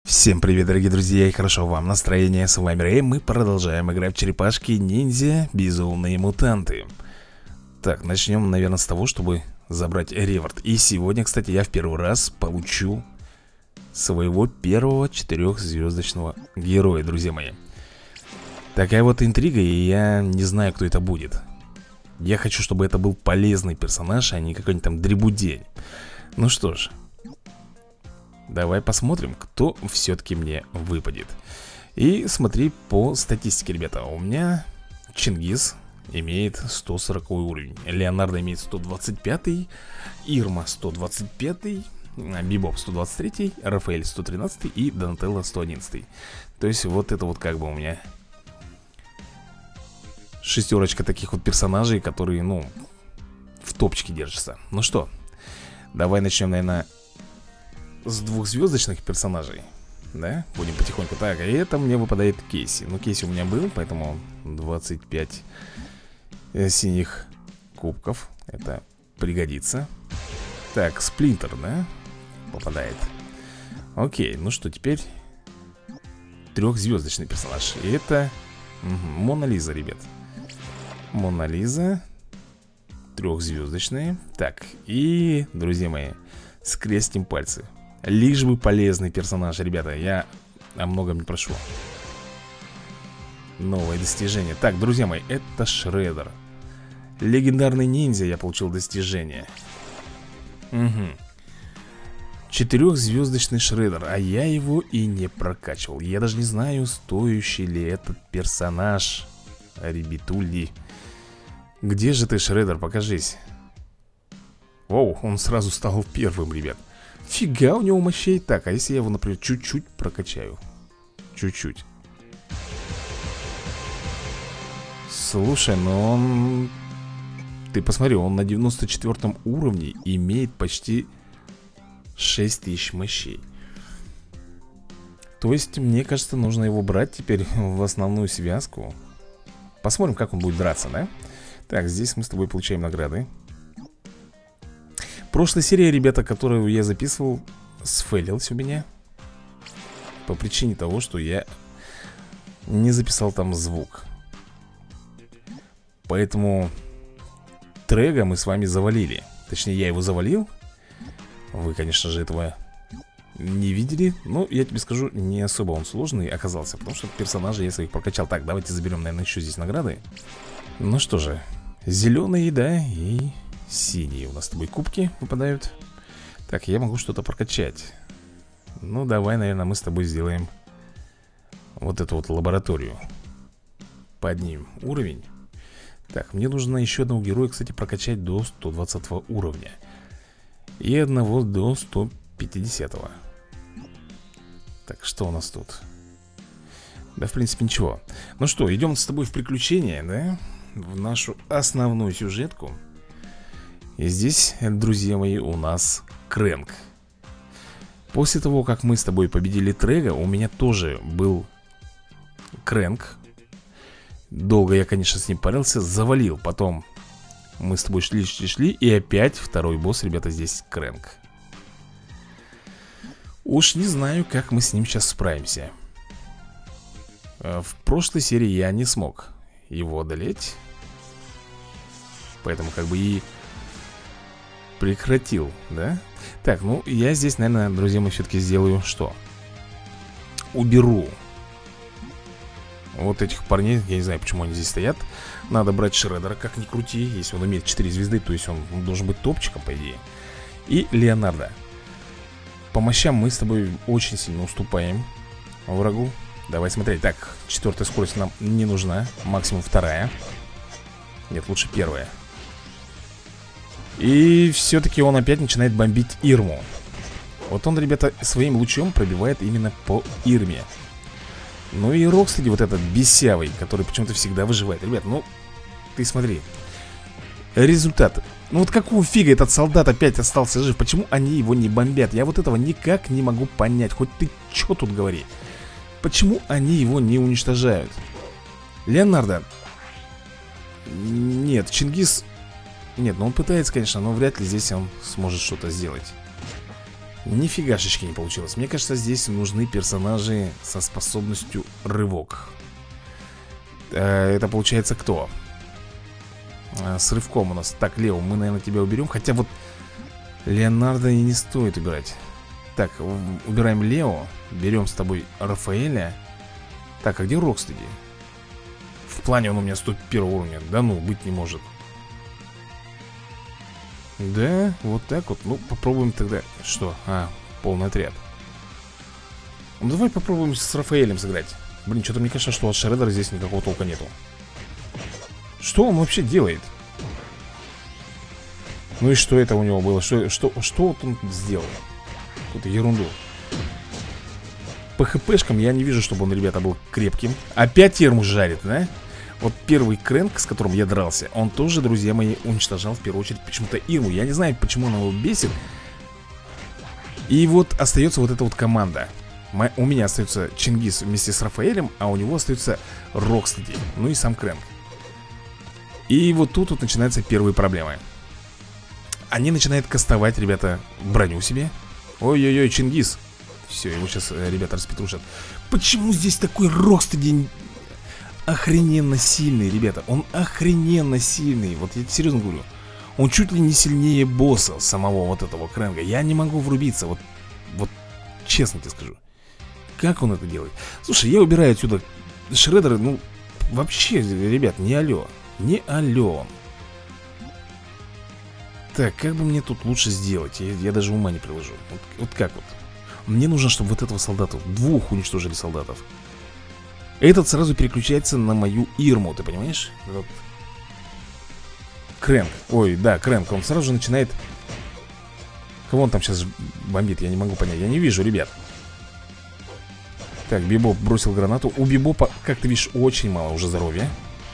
Всем привет, дорогие друзья, и хорошо вам настроение. С вами Рэй, мы продолжаем играть в черепашки-ниндзя Безумные мутанты. Так, начнем, наверное, с того, чтобы забрать реворд. И сегодня, кстати, я в первый раз получу своего первого 4-звездочного героя, друзья мои. Такая вот интрига, и я не знаю, кто это будет. Я хочу, чтобы это был полезный персонаж, а не какой-нибудь там дребудень. Ну что ж, давай посмотрим, кто все-таки мне выпадет. И смотри по статистике, ребята. У меня Чингис имеет 140 уровень, Леонардо имеет 125, Ирма 125, Бибоп 123, Рафаэль 113 и Донателло 111. То есть вот это вот как бы у меня шестерочка таких вот персонажей, которые, ну, в топчике держатся. Ну что, давай начнем, наверное, с двухзвездочных персонажей. Да, будем потихоньку. Так, и это мне выпадает Кейси. Ну, Кейси у меня был, поэтому 25 синих кубков. Это пригодится. Так, Сплинтер, да, попадает. Окей, ну что, теперь трехзвездочный персонаж. И это Мона Лиза, ребят. Мона Лиза трехзвездочные. Так, и, друзья мои, скрестим пальцы. Лишь бы полезный персонаж, ребята. Я о многом не прошу. Новое достижение. Так, друзья мои, это Шреддер. Легендарный ниндзя, я получил достижение. Четырехзвездочный Шреддер. А я его и не прокачивал. Я даже не знаю, стоящий ли этот персонаж. Ребятули. Где же ты, Шреддер? Покажись. Оу, он сразу стал первым, ребят. Фига у него мощей. Так, а если я его, например, чуть-чуть прокачаю? Чуть-чуть. Слушай, ну он... Ты посмотри, он на 94 уровне имеет почти 6000 мощей. То есть, мне кажется, нужно его брать теперь в основную связку. Посмотрим, как он будет драться, да? Так, здесь мы с тобой получаем награды. Прошлая серия, ребята, которую я записывал, сфейлилась у меня по причине того, что я не записал там звук. Поэтому Трега мы с вами завалили. Точнее, я его завалил. Вы, конечно же, этого не видели. Но я тебе скажу, не особо он сложный оказался, потому что персонажи я своих прокачал. Так, давайте заберем, наверное, еще здесь награды. Ну что же, зеленые, да, и синие у нас с тобой кубки выпадают. Так, я могу что-то прокачать. Ну, давай, наверное, мы с тобой сделаем вот эту вот лабораторию. Поднимем уровень. Так, мне нужно еще одного героя, кстати, прокачать до 120 уровня. И одного до 150. Так, что у нас тут? Да, в принципе, ничего. Ну что, идем с тобой в приключения, да? В нашу основную сюжетку. И здесь, друзья мои, у нас Крэнк. После того, как мы с тобой победили Трега, у меня тоже был Крэнк. Долго я, конечно, с ним парился, завалил. Потом мы с тобой шли, и опять второй босс, ребята, здесь Крэнк. Уж не знаю, как мы с ним сейчас справимся. В прошлой серии я не смог его одолеть. Поэтому как бы и прекратил, да? Так, ну я здесь, наверное, друзья мои, все-таки сделаю что? Уберу вот этих парней. Я не знаю, почему они здесь стоят. Надо брать Шреддера, как ни крути. Если он имеет 4 звезды, то есть он должен быть топчиком, по идее. И Леонардо. По мощам мы с тобой очень сильно уступаем врагу. Давай смотреть. Так, 4-я скорость нам не нужна. Максимум 2-я. Нет, лучше 1-я. И все-таки он опять начинает бомбить Ирму. Вот он, ребята, своим лучом пробивает именно по Ирме. Ну и Рокстеди, вот этот бесявый, который почему-то всегда выживает. Ребят, ну, ты смотри. Результат. Ну вот какого фига этот солдат опять остался жив? Почему они его не бомбят? Я вот этого никак не могу понять. Хоть ты что тут говори. Почему они его не уничтожают? Леонардо. Нет, Чингис. Нет, ну он пытается, конечно, но вряд ли здесь он сможет что-то сделать. Нифигашечки не получилось. Мне кажется, здесь нужны персонажи со способностью рывок. Это получается кто? С рывком у нас. Так, Лео, мы, наверное, тебя уберем. Хотя вот Леонардо и не стоит убирать. Так, убираем Лео. Берем с тобой Рафаэля. Так, а где Рокстеди? В плане он у меня 101 уровня. Да ну, быть не может. Да, вот так вот. Ну, попробуем тогда. Что? Полный отряд. Ну, давай попробуем с Рафаэлем сыграть. Блин, что-то мне кажется, что от Шреддера здесь никакого толка нету. Что он вообще делает? Ну и что это у него было? Что вот он сделал? Какую-то ерунду. По хпшкам я не вижу, чтобы он, ребята, был крепким. Опять Ирму жарит, да? Вот первый Крэнк, с которым я дрался, он тоже, друзья мои, уничтожал в первую очередь почему-то Ирму. Я не знаю, почему она его бесит. И вот остается вот эта вот команда. У меня остается Чингис вместе с Рафаэлем, а у него остается Рокстеди. Ну и сам Крэнк. И вот тут вот начинаются первые проблемы. Они начинают кастовать, ребята, броню себе. Ой-ой-ой, Чингис. Все, его сейчас, ребята, распетрушат. Почему здесь такой Рокстеди охрененно сильный, ребята? Он охрененно сильный. Вот я серьезно говорю. Он чуть ли не сильнее босса самого вот этого Крэнка. Я не могу врубиться, вот честно тебе скажу. Как он это делает? Слушай, я убираю отсюда Шреддера. Ну, вообще, ребят, не алло. Не алло. Так, как бы мне тут лучше сделать? Я даже ума не приложу. Вот как вот? Мне нужно, чтобы вот этого солдата, двух уничтожили солдатов. Этот сразу переключается на мою Ирму, ты понимаешь? Вот. Крэнк, ой, да, Крэнк, он сразу же начинает. Кого он там сейчас бомбит, я не могу понять. Я не вижу, ребят. Так, Бибоп бросил гранату. У Бибопа, как ты видишь, очень мало уже здоровья.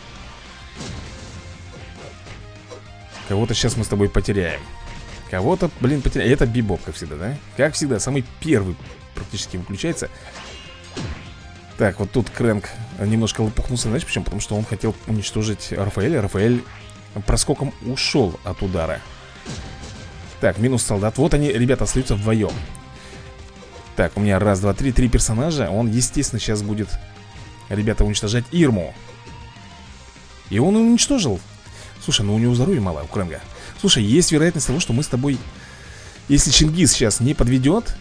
Кого-то сейчас мы с тобой потеряем. Кого-то, блин, потеряем. Это Бибоп, как всегда, да? Как всегда, самый первый практически выключается. Так, вот тут Крэнк немножко лопухнулся. Знаешь почему? Потому что он хотел уничтожить Рафаэля. Рафаэль проскоком ушел от удара. Так, минус солдат. Вот они, ребята, остаются вдвоем. Так, у меня раз, два, три персонажа. Он, естественно, сейчас будет, ребята, уничтожать Ирму. И он уничтожил. Слушай, ну у него здоровья мало, у Крэнга. Слушай, есть вероятность того, что мы с тобой, если Чингис сейчас не подведет.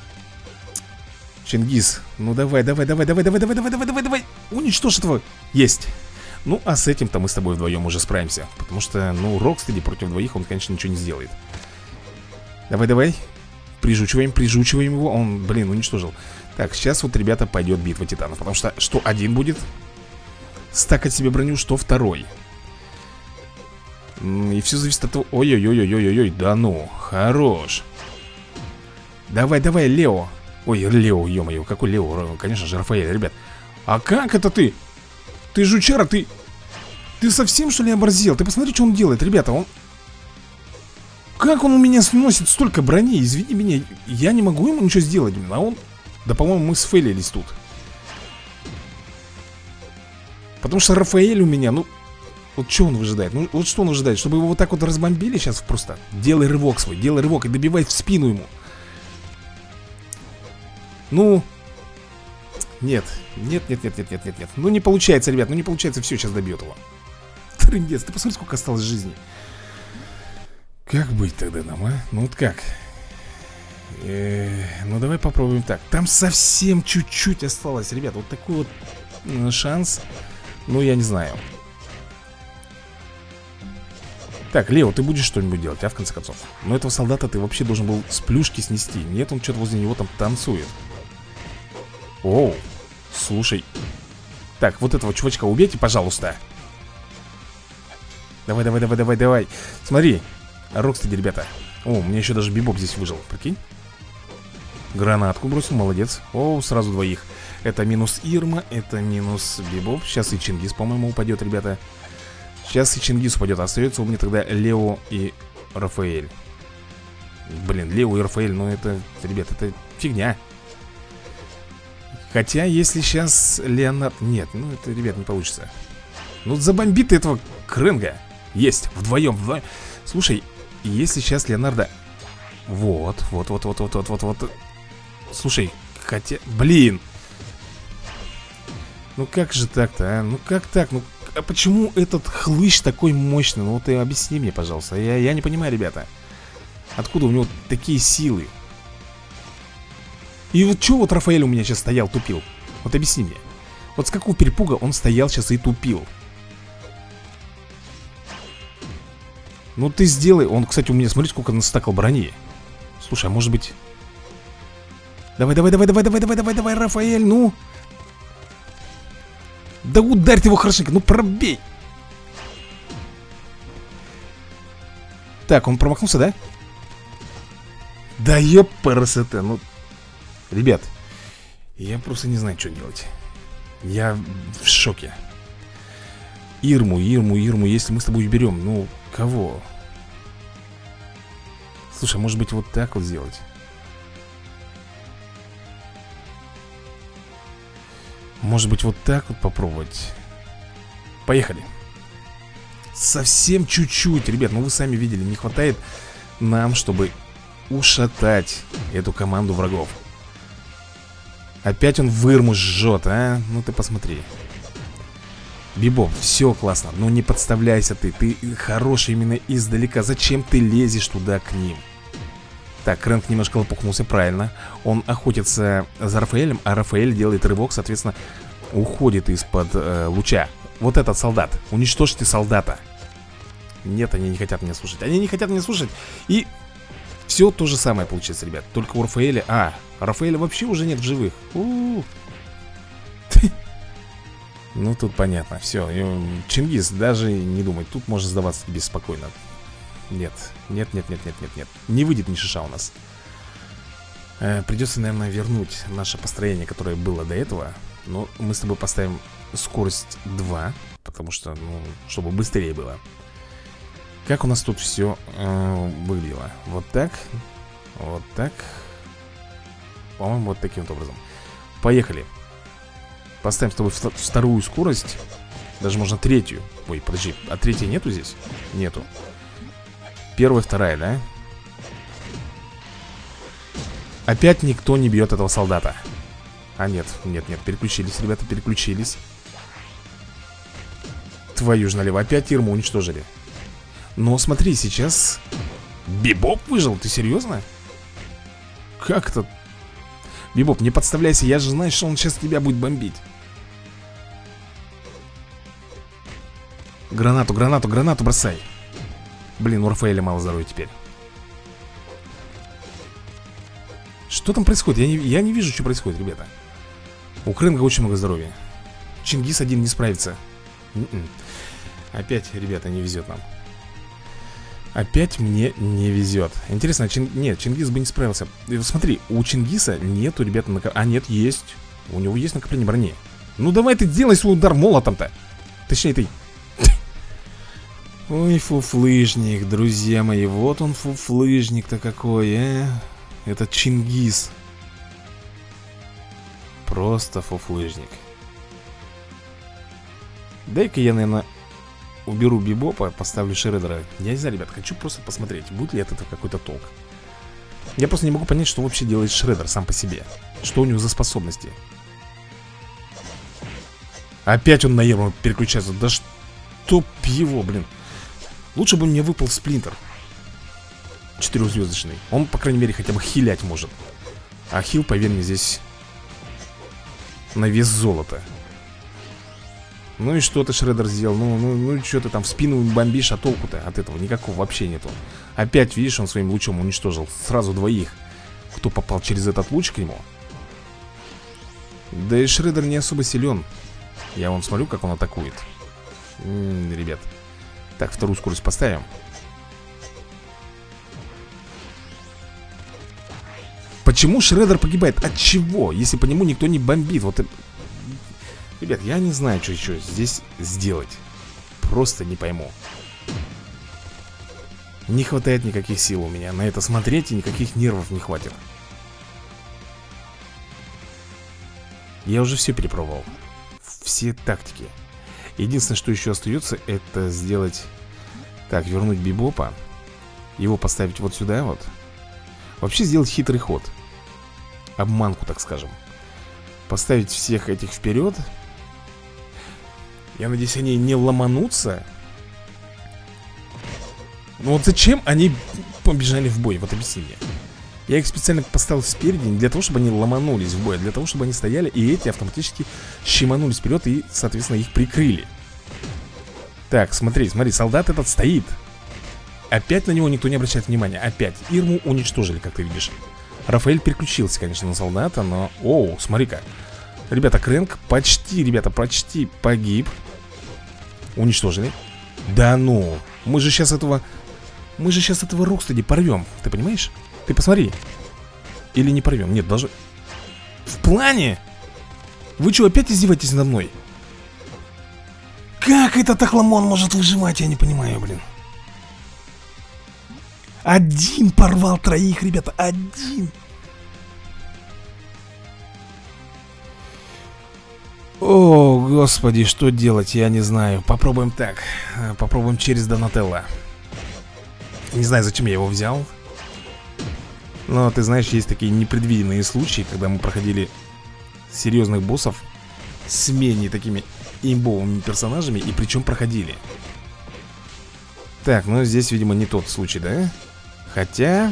Чингис, ну давай. Уничтожь этого. Есть. Ну, а с этим-то мы с тобой вдвоем уже справимся. Потому что, ну, Рокстеди против двоих, он, конечно, ничего не сделает. Давай. Прижучиваем его. Он, блин, уничтожил. Так, сейчас вот, ребята, пойдет битва титанов. Потому что один будет стакать себе броню, что второй. И все зависит от того. Ой-ой-ой-ой-ой-ой. Да ну, хорош. Давай, Лео. Ой, Лео, ё-моё, какой Лео? Конечно же, Рафаэль, ребят. А как это ты? Ты жучара, ты совсем, что ли, оборзел? Ты посмотри, что он делает, ребята, он... Как он у меня сносит столько брони? Извини меня, я не могу ему ничего сделать, а он... Да, по-моему, мы сфейлились тут. Потому что Рафаэль у меня, ну... Вот что он выжидает? Ну, вот что он выжидает? Чтобы его вот так вот разбомбили сейчас просто? Делай рывок свой, делай рывок и добивай в спину ему. Ну... Нет. Ну не получается, ребят, ну не получается, все, сейчас добьет его. Трындец, ты посмотри, сколько осталось жизни. Как быть тогда нам, а? Ну вот как? Ну давай попробуем так. Там совсем чуть-чуть осталось, ребят. Вот такой вот шанс. Ну я не знаю. Так, Лео, ты будешь что-нибудь делать, а в конце концов? Но этого солдата ты вообще должен был с плюшки снести. Нет, он что-то возле него там танцует. Оу, слушай. Так, вот этого чувачка убейте, пожалуйста. Давай. Смотри, Рокстеди, ребята. О, у меня еще даже Бибоп здесь выжил, прикинь. Гранатку бросил, молодец. О, сразу двоих. Это минус Ирма, это минус Бибоп. Сейчас и Чингис, по-моему, упадет, ребята. Сейчас и Чингис упадет. Остается у меня тогда Лео и Рафаэль. Блин, Лео и Рафаэль, ну это, ребят, это фигня. Хотя, если сейчас Леонард... Нет, ну это, ребят, не получится. Ну забомбит ты этого Крэнга. Есть, вдвоем. Слушай, если сейчас Леонардо Вот, вот, вот, вот, вот, вот, вот, вот. Слушай, хотя... Блин! Ну как же так-то, а? Ну как так? Ну а почему этот хлыщ такой мощный? Ну вот ты объясни мне, пожалуйста. Я не понимаю, ребята. Откуда у него такие силы? И вот что вот Рафаэль у меня сейчас стоял, тупил? Вот объясни мне. Вот с какого перепуга он стоял сейчас и тупил? Ну ты сделай. Он, кстати, у меня, смотри, сколько настакал брони. Слушай, а может быть... Давай, давай, давай, давай, давай, давай, давай, давай, Рафаэль, ну. Да ударь ты его хорошенько, ну пробей. Так, он промахнулся, да? Да ёпарасоте, ну. Ребят, я просто не знаю, что делать. Я в шоке. Ирму, если мы с тобой уберем, ну, кого? Слушай, может быть вот так вот сделать? Может быть вот так вот попробовать? Поехали. Совсем чуть-чуть, ребят, ну вы сами видели, не хватает нам, чтобы ушатать эту команду врагов. Опять он вырму жжет, а? Ну ты посмотри. Бибоп, все классно, но не подставляйся ты. Ты хороший именно издалека. Зачем ты лезешь туда к ним? Так, Крэнк немножко лопухнулся, правильно. Он охотится за Рафаэлем, а Рафаэль делает рывок, соответственно, уходит из-под луча. Вот этот солдат, уничтожьте солдата. Нет, они не хотят меня слушать. Они не хотят меня слушать. И все то же самое получится, ребят. Только у Рафаэля... Рафаэля вообще уже нет в живых. Ну, тут понятно, все. Чингис, даже не думай, тут можно сдаваться тебе спокойно. Нет, нет, нет, нет, нет, нет, нет. Не выйдет ни шиша у нас. Придется, наверное, вернуть наше построение, которое было до этого. Но мы с тобой поставим скорость 2, потому что, ну, чтобы быстрее было. Как у нас тут все выглядело? Вот так. Вот так. По-моему, вот таким вот образом. Поехали. Поставим с тобой вторую скорость. Даже можно третью. Ой, подожди, а третьей нету здесь? Нету. Первая, вторая, да? Опять никто не бьет этого солдата. А нет, нет, нет, переключились, ребята, переключились. Твою ж налево, опять Ирму уничтожили. Но смотри, сейчас Бибоп выжил, ты серьезно? Как это? Бибоп, не подставляйся, я же знаю, что он сейчас тебя будет бомбить. Гранату, гранату, гранату бросай. Блин, у Рафаэля мало здоровья теперь. Что там происходит? Я не вижу, что происходит, ребята. У Крэнга очень много здоровья. Чингис один не справится. Опять, ребята, не везет нам. Опять мне не везет. Интересно, нет, Чингис бы не справился. Смотри, у Чингиса нету, ребята, А нет, есть. У него есть накопление брони. Ну давай ты делай свой удар молотом-то. Точнее, ты... Ой, фуфлыжник, друзья мои. Вот он, фуфлыжник-то какой, а? Это Чингис. Просто фуфлыжник. Дай-ка я, наверное, уберу Бибопа, поставлю Шреддера. Я не знаю, ребят, хочу просто посмотреть, будет ли это какой-то толк. Я просто не могу понять, что вообще делает Шреддер сам по себе. Что у него за способности. Опять он на Ерму переключается. Да чтоб его, блин. Лучше бы он мне выпал сплинтер 4-звездочный. Он, по крайней мере, хотя бы хилять может. А хил, поверь мне, здесь на вес золота. Ну и что ты, Шреддер, сделал? Ну что ты там в спину бомбишь, а толку-то от этого никакого вообще нету. Опять, видишь, он своим лучом уничтожил сразу двоих, кто попал через этот луч к нему. Да и Шреддер не особо силен. Я вон смотрю, как он атакует. Ребят. Так, вторую скорость поставим. Почему Шреддер погибает? От чего? Если по нему никто не бомбит. Вот, ребят, я не знаю, что еще здесь сделать. Просто не пойму. Не хватает никаких сил у меня на это смотреть, и никаких нервов не хватит. Я уже все перепробовал. Все тактики. Единственное, что еще остается, это сделать... Так, вернуть Бибопа. Его поставить вот сюда вот. Вообще сделать хитрый ход. Обманку, так скажем. Поставить всех этих вперед. Я надеюсь, они не ломанутся. Ну вот зачем они побежали в бой? Вот объясни мне. Я их специально поставил спереди не для того, чтобы они ломанулись в бой, а для того, чтобы они стояли и эти автоматически щеманулись вперед и, соответственно, их прикрыли. Так, смотри, солдат этот стоит. Опять на него никто не обращает внимания. Опять. Ирму уничтожили, как ты видишь. Рафаэль переключился, конечно, на солдата, но... Оу, смотри-ка. Ребята, Крэнк почти, ребята, почти погиб. Уничтожили. Да ну, мы же сейчас этого Рокстеди порвем. Ты понимаешь? Ты посмотри. Или не порвем? Нет, даже... В плане? Вы что, опять издеваетесь надо мной? Как этот Охламон может выживать, я не понимаю, блин. Один порвал троих, ребята, один. О, господи, что делать, я не знаю. Попробуем так. Попробуем через Донателло. Не знаю, зачем я его взял. Но ты знаешь, есть такие непредвиденные случаи, когда мы проходили серьезных боссов с менее такими имбовыми персонажами, и причем проходили. Так, ну здесь, видимо, не тот случай, да? Хотя,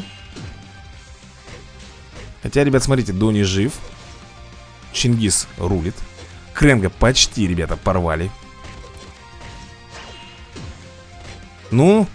ребят, смотрите, Дони жив. Чингис рулит. Крэнга почти, ребята, порвали. Ну.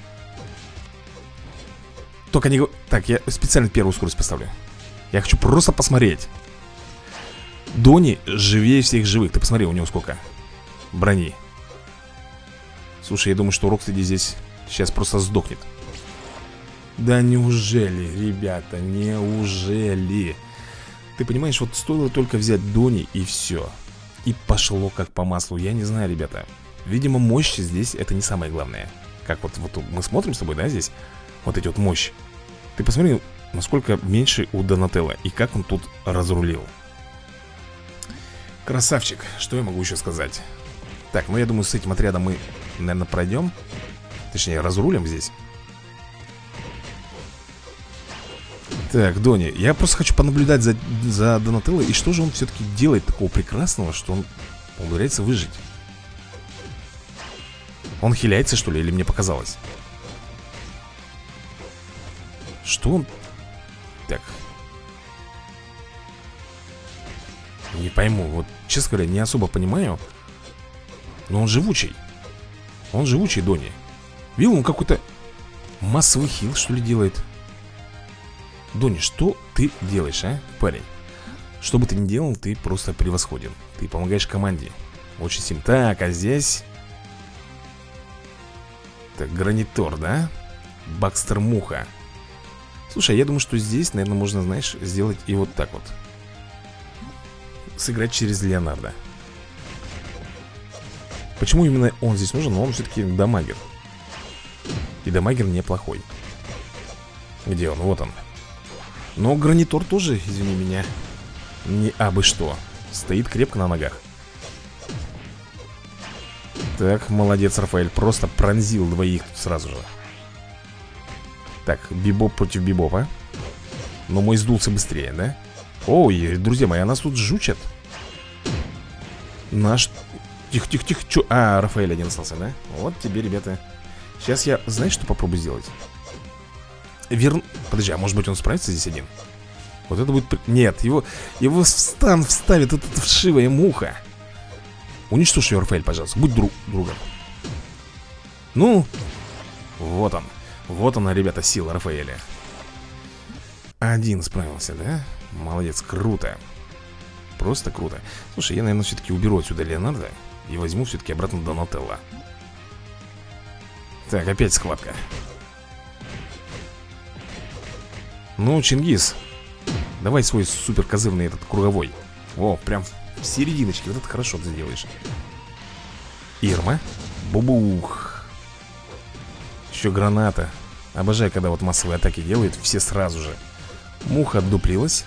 Только не... Так, я специально первую скорость поставлю. Я хочу просто посмотреть. Дони живее всех живых. Ты посмотри, у него сколько брони. Слушай, я думаю, что Рокстеди здесь сейчас просто сдохнет. Да неужели, ребята, неужели? Ты понимаешь, вот стоило только взять Дони и все. И пошло как по маслу. Я не знаю, ребята. Видимо, мощь здесь это не самое главное. Как вот мы смотрим с тобой, да, здесь. Вот эти вот мощь. Ты посмотри, насколько меньше у Донателло. И как он тут разрулил. Красавчик, что я могу еще сказать? Так, ну я думаю, с этим отрядом мы, наверное, пройдем. Точнее, разрулим здесь. Так, Дони, я просто хочу понаблюдать за Донателло. И что же он все-таки делает такого прекрасного, что он умудряется выжить? Он хиляется, что ли, или мне показалось? Что он... Так. Не пойму, вот, честно говоря, не особо понимаю. Но он живучий. Он живучий, Дони. Видел, он какой-то массовый хил, что ли, делает. Дони, что ты делаешь, а, парень? Что бы ты ни делал, ты просто превосходен. Ты помогаешь команде. Очень сильно. Так, а здесь... Так, Гранитор, да? Бакстер Муха. Слушай, я думаю, что здесь, наверное, можно, знаешь, сделать и вот так вот. Сыграть через Леонардо. Почему именно он здесь нужен? Но он все-таки дамагер. И дамагер неплохой. Где он? Вот он. Но Гранитор тоже, извини меня, не абы что. Стоит крепко на ногах. Так, молодец, Рафаэль. Просто пронзил двоих тут сразу же. Так, Бибоп против Бибопа. Но мой сдулся быстрее, да? Ой, друзья мои, а нас тут жучат. Наш... Тихо, тихо, тихо. Чё? А, Рафаэль один остался, да? Вот тебе, ребята. Сейчас я, знаешь, что попробую сделать? Подожди, а может быть он справится здесь один? Вот это будет... Нет, его в стан вставит эта вшивая муха. Уничтожь ее, Рафаэль, пожалуйста. Будь другом. Ну, вот он. Вот она, ребята, сила Рафаэля. Один справился, да? Молодец, круто. Просто круто. Слушай, я, наверное, все-таки уберу отсюда Леонардо и возьму все-таки обратно Донателло. Так, опять схватка. Ну, Чингис, давай свой супер козырный этот круговой. О, прям в серединочке. Вот это хорошо ты делаешь. Ирма. Бубух. Еще граната. Обожаю, когда вот массовые атаки делают все сразу же. Муха отдуплилась.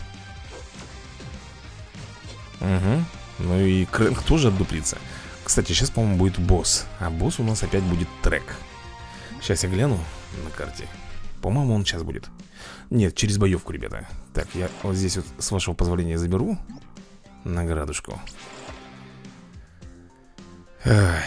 Угу. Ну и Крэнк тоже отдуплится. Кстати, сейчас, по-моему, будет босс. А босс у нас опять будет Трек. Сейчас я гляну на карте. По-моему, он сейчас будет. Нет, через боевку, ребята. Так, я вот здесь вот, с вашего позволения, заберу наградушку. Ай.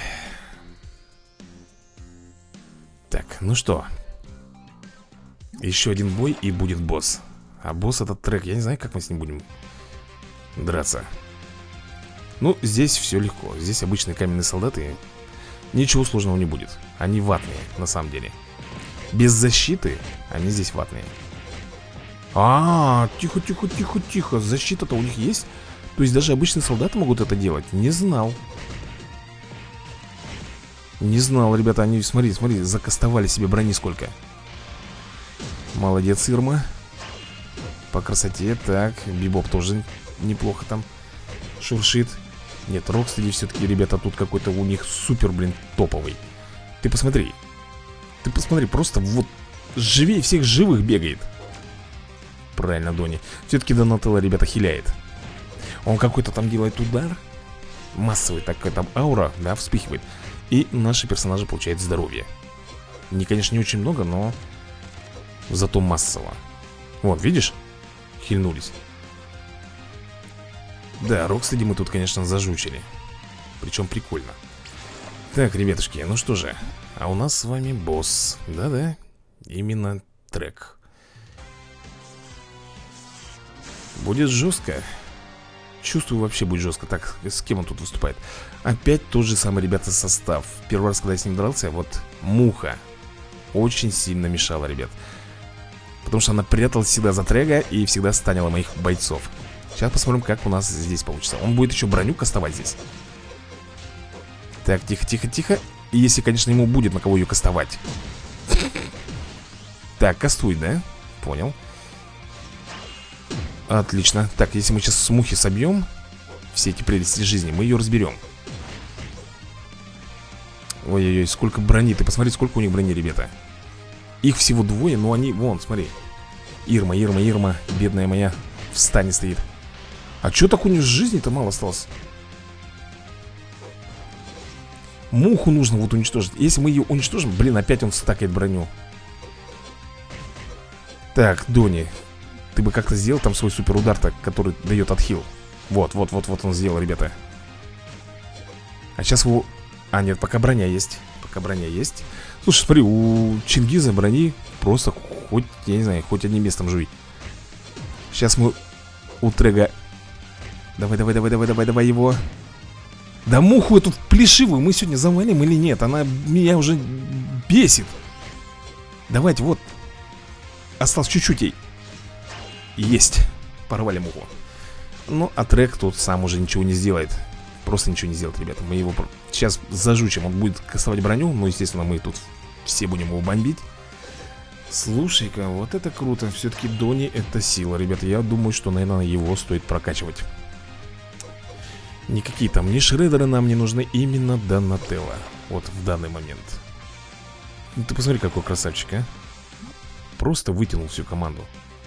Так, ну что, еще один бой и будет босс. А босс этот трек, я не знаю, как мы с ним будем драться. Ну, здесь все легко. Здесь обычные каменные солдаты. Ничего сложного не будет. Они ватные, на самом деле. Без защиты они здесь ватные. Тихо, тихо, тихо, тихо. Защита-то у них есть? То есть даже обычные солдаты могут это делать? Не знал. Не знал, ребята. Они, смотри, смотри, закастовали себе брони сколько. Молодец, Ирма. По красоте. Так, Бибоп тоже неплохо там шуршит. Нет, Рокстеди все-таки, ребята, тут какой-то у них супер, блин, топовый. Ты посмотри. Ты посмотри, просто вот живее всех живых бегает. Правильно, Дони. Все-таки Донателло, ребята, хиляет. Он какой-то там делает удар. Массовый такой там аура, да, вспыхивает. И наши персонажи получают здоровье. Не, конечно, не очень много, но зато массово. Вот, видишь? Хильнулись. Да, Рокстеди мы тут, конечно, зажучили. Причем прикольно. Так, ребятушки, ну что же. А у нас с вами босс. Да-да, именно трек. Будет жестко. Чувствую, вообще будет жестко. Так, с кем он тут выступает? Опять тот же самый, ребята, состав. Первый раз, когда я с ним дрался, вот Муха очень сильно мешала, ребят. Потому что она пряталась всегда за Трега и всегда станила моих бойцов. Сейчас посмотрим, как у нас здесь получится. Он будет еще броню кастовать здесь. Так, тихо, тихо, тихо. И если, конечно, ему будет на кого ее кастовать. Так, кастуй, да? Понял. Отлично. Так, если мы сейчас с Мухи собьем все эти прелести жизни, мы ее разберем. Ой-ой-ой, сколько брони. Ты посмотри, сколько у них брони, ребята. Их всего двое, но они... Вон, смотри. Ирма, Ирма, Ирма, бедная моя, в стане стоит. А чё так у нее жизни-то мало осталось? Муху нужно вот уничтожить. Если мы ее уничтожим, блин, опять он стакает броню. Так, Дони, ты бы как-то сделал там свой суперудар-то, который дает отхил. Вот он сделал, ребята. А сейчас его... А, нет, пока броня есть. Пока броня есть. Слушай, смотри, у Чингиза брони просто хоть, я не знаю, хоть одним местом жуй. Сейчас мы у Трега... Давай, давай, давай, давай, давай, давай его. Да Муху эту плешивую мы сегодня завалим или нет? Она меня уже бесит. Давайте, вот. Осталось чуть-чуть ей. Есть. Порвали Муху. Ну, а Трек тут сам уже ничего не сделает. Просто ничего не сделает, ребята. Мы его сейчас зажучим. Он будет кастовать броню. Ну, естественно, мы тут все будем его бомбить. Слушай-ка, вот это круто. Все-таки Дони это сила, ребята. Я думаю, что, наверное, его стоит прокачивать. Никакие там ни шредеры нам не нужны. Именно Донателло. Вот в данный момент. Ну, ты посмотри, какой красавчик, а. Просто вытянул всю команду.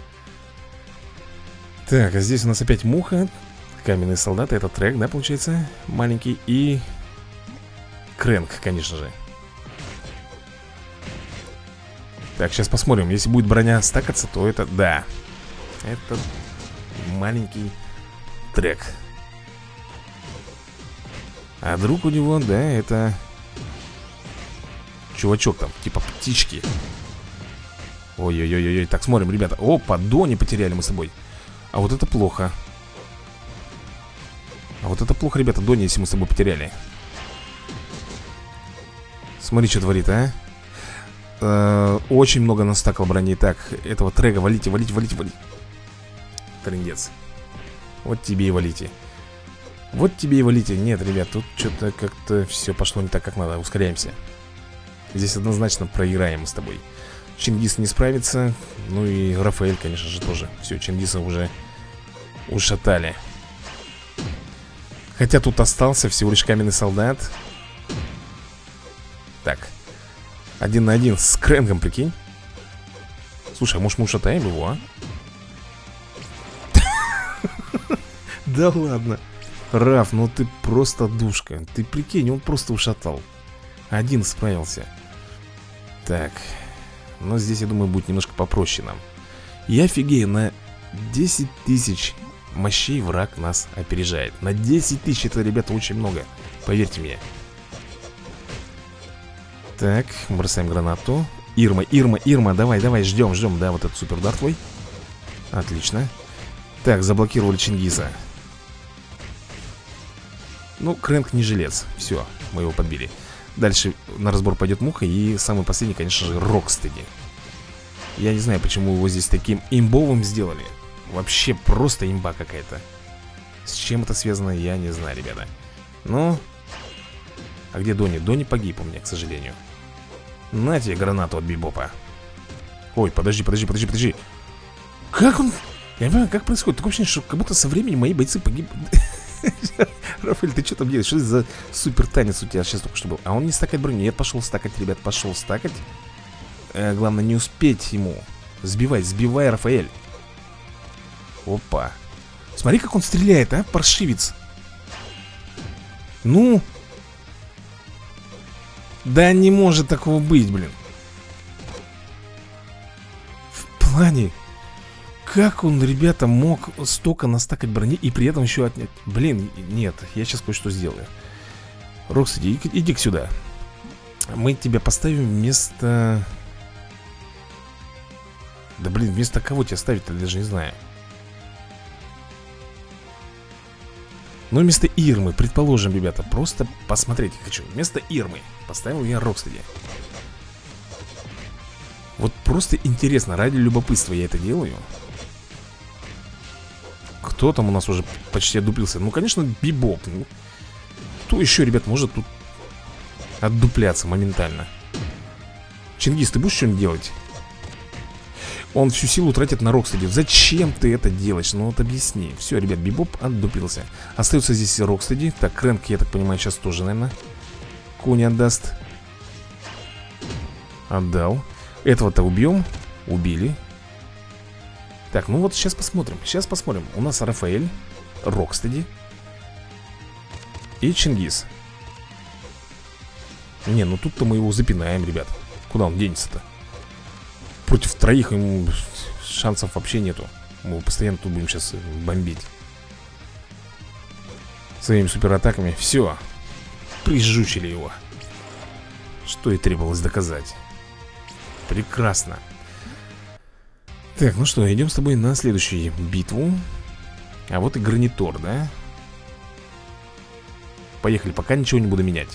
Так, а здесь у нас опять Муха. Каменные солдаты, это Трек, да, получается? Маленький и... Крэнк, конечно же. Так, сейчас посмотрим. Если будет броня стакаться, то это... Да. Это маленький Трек. А друг у него, да, это... Чувачок там, типа птички. Ой-ой-ой-ой. Так, смотрим, ребята. Опа, Дони потеряли мы с собой. А вот это плохо. А вот это плохо, ребята, Дони, если мы с тобой потеряли. Смотри, что творит, а. Очень много настакал брони. Так, этого Трега валите, валите, валите, валите. Трындец. Вот тебе и валите. Вот тебе и валите. Нет, ребят, тут что-то как-то все пошло не так, как надо. Ускоряемся. Здесь однозначно проиграем мы с тобой. Чингис не справится. Ну и Рафаэль, конечно же, тоже. Все, Чингиса уже ушатали. Хотя тут остался всего лишь каменный солдат. Так. 1 на 1 с Крэнгом, прикинь. Слушай, а может мы ушатаем его, а? Да ладно. Раф, ну ты просто душка. Ты прикинь, он просто ушатал. Один справился. Так. Но здесь, я думаю, будет немножко попроще нам. Я офигею, на 10 тысяч мощей враг нас опережает. На 10 тысяч, это, ребята, очень много. Поверьте мне. Так, бросаем гранату. Ирма, давай, ждем. Да, вот этот супер удар твой. Отлично. Так, заблокировали Чингиза. Ну, Крэнк не жилец. Все, мы его подбили. Дальше на разбор пойдет Муха. И самый последний, конечно же, Рокстеди. Я не знаю, почему его здесь таким имбовым сделали. Вообще просто имба какая-то. С чем это связано, я не знаю, ребята. Ну, а где Дони? Дони погиб у меня, к сожалению. На тебе гранату от Бибопа. Ой, подожди. Как он... Я не понимаю, как происходит. Такое ощущение, что как будто со временем мои бойцы погиб. Рафаэль, ты что там делаешь? Что это за супер танец у тебя сейчас только что был? А он не стакает броню. Нет, пошел стакать, ребят, пошел стакать. Главное не успеть ему. Сбивай, Рафаэль. Опа. Смотри, как он стреляет, а, паршивец. Ну. Да не может такого быть, блин. В плане, как он, ребята, мог столько настакать брони и при этом еще отнять? Блин, нет, я сейчас кое-что сделаю. Рокстеди, иди-ка сюда. Мы тебя поставим вместо... Да блин, вместо кого тебя ставить-то, я даже не знаю. Ну, вместо Ирмы, предположим, ребята. Просто посмотреть хочу. Вместо Ирмы поставил я Рокстеди. Вот просто интересно, ради любопытства я это делаю. Кто там у нас уже почти отдуплился? Ну, конечно, Бибоп. Ну, кто еще, ребят, может тут отдупляться моментально? Чингис, ты будешь что-нибудь делать? Он всю силу тратит на Рокстеди. Зачем ты это делаешь? Ну вот объясни. Все, ребят, Бибоп отдупился. Остается здесь Рокстеди. Так, Крэнк, я так понимаю, сейчас тоже, наверное, Кони отдаст. Отдал. Этого-то убьем. Убили. Так, ну вот сейчас посмотрим. У нас Рафаэль, Рокстеди и Чингис. Не, ну тут-то мы его запинаем, ребят. Куда он денется-то? Против троих ему шансов вообще нету. Мы его постоянно тут будем сейчас бомбить своими суператаками. Все, прижучили его. Что и требовалось доказать. Прекрасно. Так, ну что, идем с тобой на следующую битву. А вот и Гранитор, да? Поехали, пока ничего не буду менять.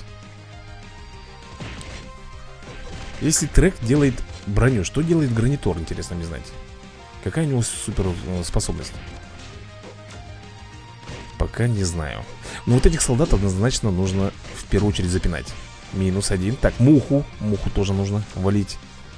Если Трек делает броню, что делает Гранитор, интересно мне знать. Какая у него супер способность? Пока не знаю. Но вот этих солдат однозначно нужно в первую очередь запинать. -1. Так, Муху тоже нужно валить.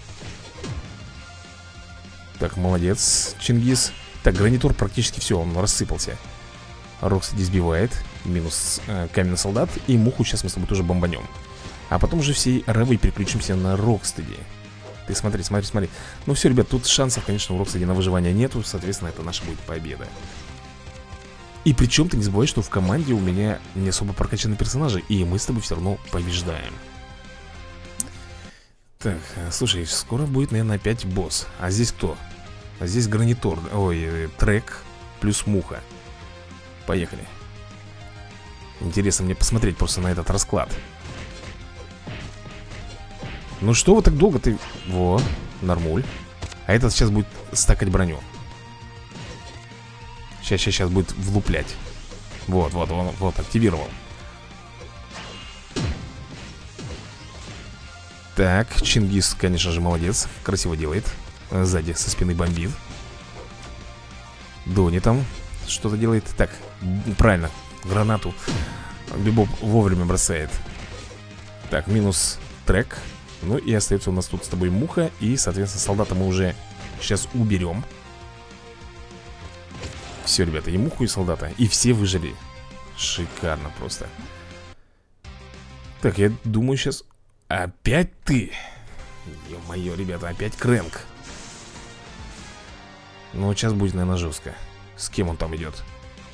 Так, молодец, Чингис. Так, Гранитор практически все, он рассыпался. Рокстеди сбивает. Минус каменный солдат. И Муху сейчас мы с тобой тоже бомбанем. А потом уже всей равой переключимся на Рокстеди. Ты смотри. Ну все, ребят, тут шансов, конечно, у Рокстеди на выживание нету. Соответственно, это наша будет победа. И причем ты не забывай, что в команде у меня не особо прокачаны персонажи. И мы с тобой все равно побеждаем. Так, слушай, скоро будет, наверное, опять босс. А здесь кто? А здесь Гранитор. Ой, Трек плюс Муха. Поехали. Интересно мне посмотреть просто на этот расклад. Ну что вы так долго ты... Во, нормуль. А этот сейчас будет стакать броню. Сейчас будет влуплять. Вот, активировал. Так, Чингис, конечно же, молодец. Красиво делает. Сзади со спины бомбит. Дони там что-то делает. Так, правильно, гранату Бибоп вовремя бросает. Так, минус Трек. Ну и остается у нас тут с тобой Муха. И, соответственно, солдата мы уже сейчас уберем. Все, ребята, и Муху, и солдата. И все выжили. Шикарно просто. Так, я думаю сейчас... Опять ты? Ё-моё, ребята, опять Крэнк. Ну, сейчас будет, наверное, жестко. С кем он там идет?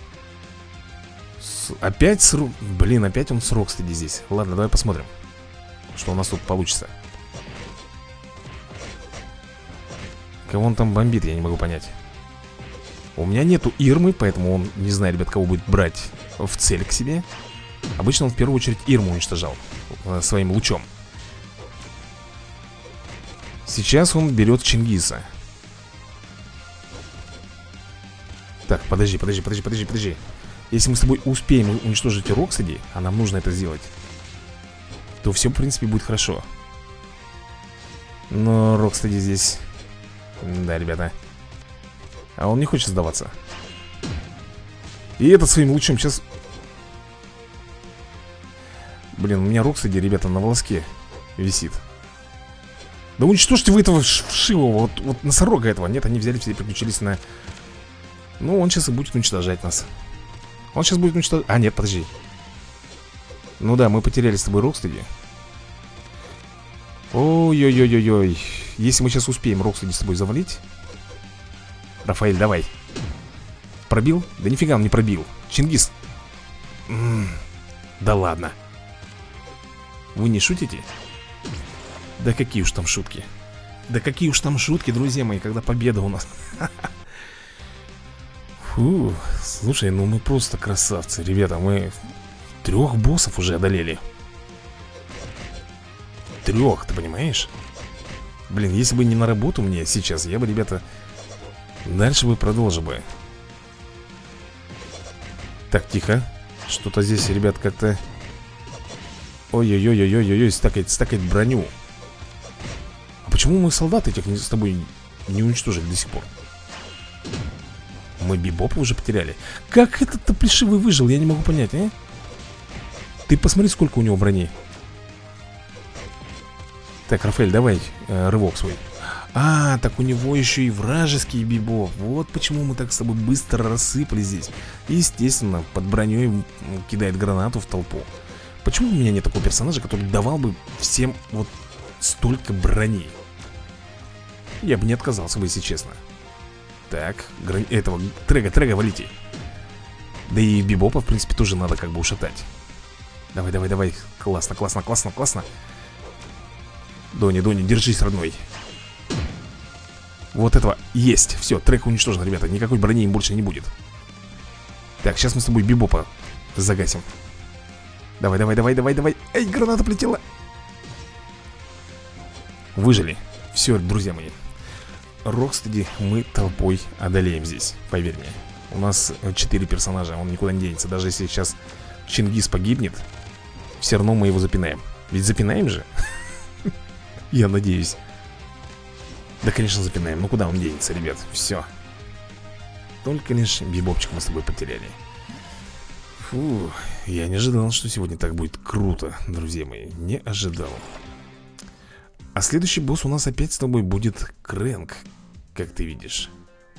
Опять с... Блин, опять он с Рокстеди здесь. Ладно, давай посмотрим, что у нас тут получится. Кого он там бомбит, я не могу понять. У меня нету Ирмы, поэтому он не знает, ребят, кого будет брать в цель к себе. Обычно он в первую очередь Ирму уничтожал своим лучом. Сейчас он берет Чингиса. Так, подожди. Если мы с тобой успеем уничтожить Рокстеди, а нам нужно это сделать, то все, в принципе, будет хорошо. Но Рокстеди здесь... Да, ребята. А он не хочет сдаваться. И этот своим лучом сейчас... Блин, у меня Рокстеди, ребята, на волоске висит. Да уничтожьте вы этого вшивого, вот носорога этого. Нет, они взяли все и переключились на... Ну, он сейчас и будет уничтожать нас. Он сейчас будет уничтожать... А, нет, подожди. Ну да, мы потеряли с тобой Рокстеди. Ой-ой-ой-ой-ой. Если мы сейчас успеем Рокстеди с тобой завалить... Рафаэль, давай. Пробил? Да нифига он не пробил. Чингис. Да ладно. Вы не шутите? Да какие уж там шутки. Да какие уж там шутки, друзья мои, когда победа у нас. Фу, слушай, ну мы просто красавцы. Ребята, мы 3 боссов уже одолели. 3, ты понимаешь? Блин, если бы не на работу мне сейчас, я бы, ребята, дальше бы продолжил бы. Так, тихо. Что-то здесь, ребят, как-то... Ой-ой-ой-ой-ой-ой, стакает броню. А почему мы солдат этих с тобой не уничтожили до сих пор? Мы Бибопа уже потеряли. Как этот-то плешивый выжил, я не могу понять, а? Ты посмотри, сколько у него брони. Так, Рафаэль, давай рывок свой. А, так у него еще и вражеский Бибоп. Вот почему мы так с тобой быстро рассыпали здесь. Естественно, под броней кидает гранату в толпу. Почему у меня нет такого персонажа, который давал бы всем вот столько брони? Я бы не отказался бы, если честно. Так, этого Трега валите. Да и Бибопа, в принципе, тоже надо как бы ушатать. Давай. Классно. Дони, держись, родной. Вот этого есть. Все, Трег уничтожен, ребята. Никакой брони им больше не будет. Так, сейчас мы с тобой Бибопа загасим. Давай. Эй, граната полетела. Выжили. Все, друзья мои. Рокстеди мы толпой одолеем здесь, поверь мне. У нас 4 персонажа, он никуда не денется. Даже если сейчас Чингис погибнет, все равно мы его запинаем. Ведь запинаем же. Я надеюсь. Да, конечно, запинаем. Ну куда он денется, ребят? Все. Только лишь Бибопчик мы с тобой потеряли. Фу, я не ожидал, что сегодня так будет круто, друзья мои. Не ожидал. А следующий босс у нас опять с тобой будет Крэнк, как ты видишь.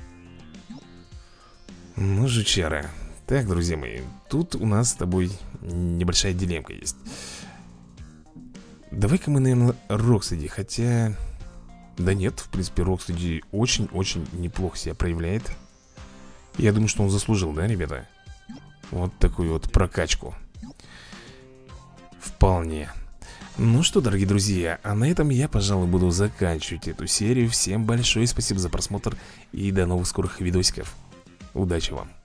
Ну, жучара. Так, друзья мои, тут у нас с тобой небольшая дилемка есть. Давай-ка мы, наверное, Рокстеди, хотя... Да нет, в принципе, Рокстеди очень-очень неплохо себя проявляет. Я думаю, что он заслужил, да, ребята? Вот такую вот прокачку. Вполне. Ну что, дорогие друзья, а на этом я, пожалуй, буду заканчивать эту серию. Всем большое спасибо за просмотр и до новых скорых видосиков. Удачи вам!